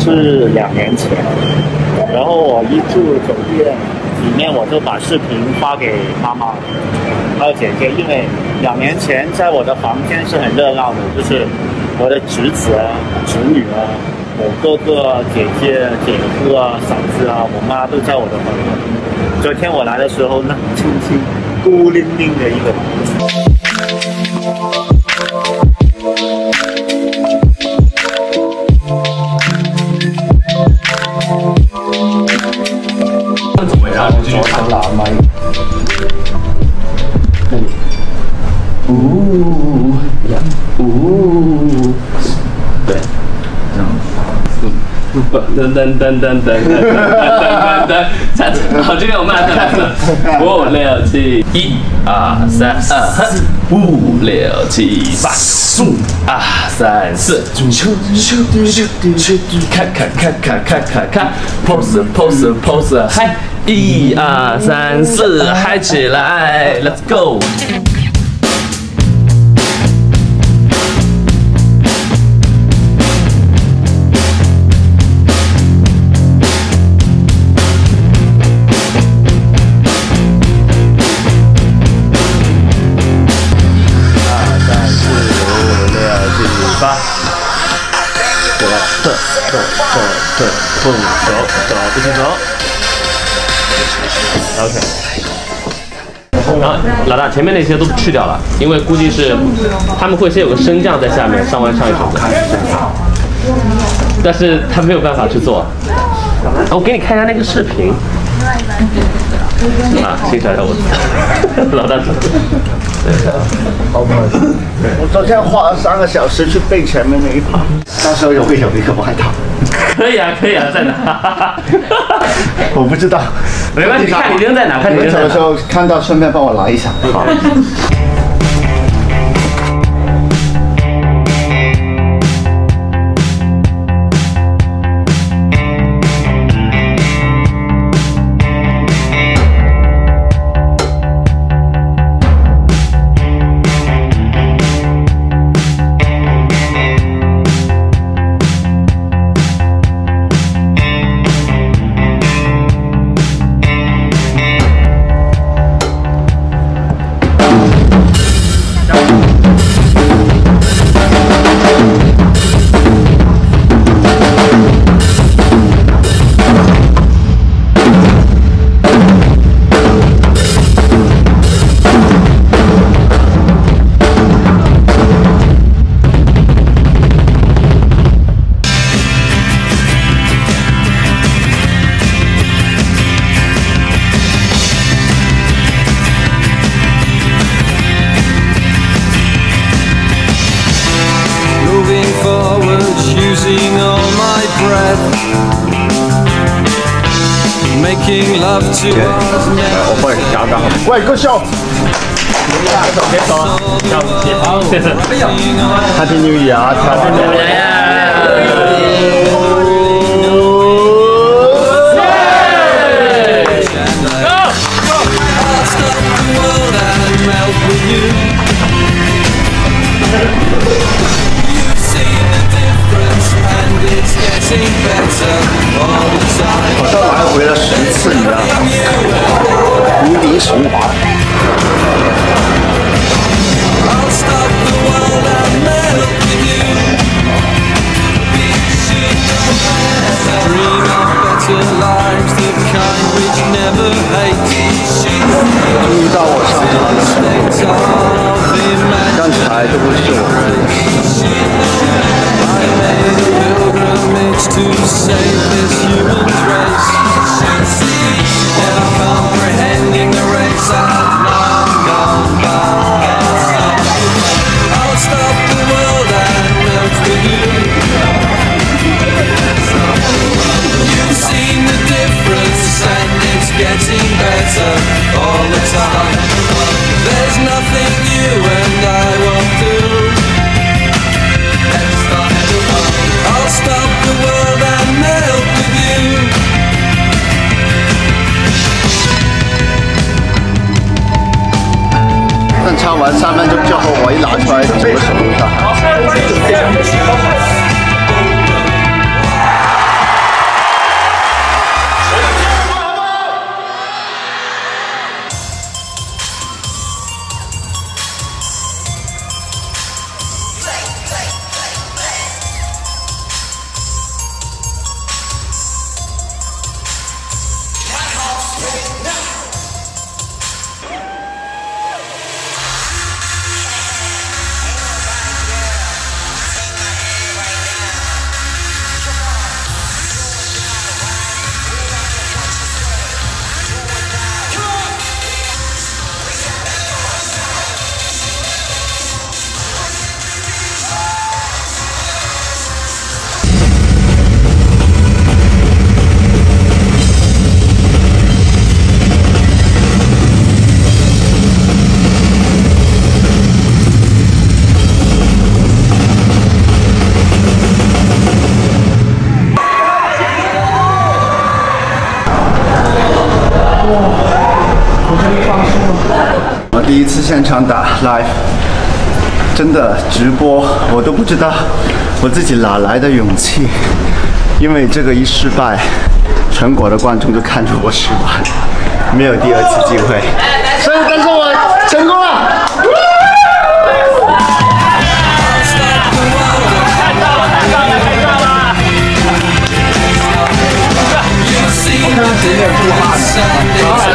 是2年前，然后我一住酒店里面，我就把视频发给妈妈还有姐姐，因为2年前在我的房间是很热闹的，就是我的侄子啊、侄女啊、我哥哥、姐姐、姐夫啊、嫂子啊，我妈都在我的房间。昨天我来的时候，冷清清、孤零零的一个人。 怎么样？ 左手拿麦。 对，这样。噔噔噔噔噔噔噔噔噔，好，这边我慢下来了，5、6、7，1、2、3、5、6、7、8，1、2、3、4，看，pose，嗨，1、2、3、4，嗨起来 ，Let's go。走，一起走。OK。然后老大前面那些都去掉了，因为估计是他们会先有个升降在下面，上完上一首歌。但是他没有办法去做。我给你看一下那个视频。啊，欣赏一下我。老大。 我昨天花了3个小时去背前面那一趴，到时候有一个外套。 可以啊，在哪？ 我不知道， 没关系，看你扔在哪，看你扔在哪。 走的时候看到顺便帮我拿一下。好。 我帮你夹刚好。喂，够笑。 别走了，下午见。好，谢谢。 Happy New Year！Happy New Year！好像来回了10次一样，无敌神华。注意到我上场了，刚才这不是我。To save this human race, never comprehending the race I've long gone by. I'll stop the world and melt with you. You've seen the difference and it's getting better all the time. There's nothing you and I won't do. I'll stop the world and melt with you. 但唱完3分钟之后，我一拿出来，整个手都是汗。 第一次现场打 live， 真的直播，我都不知道我自己哪来的勇气，因为这个一失败，全国的观众就看着我失败，没有第二次机会，所以但是我成功了。我看他前面不哈的。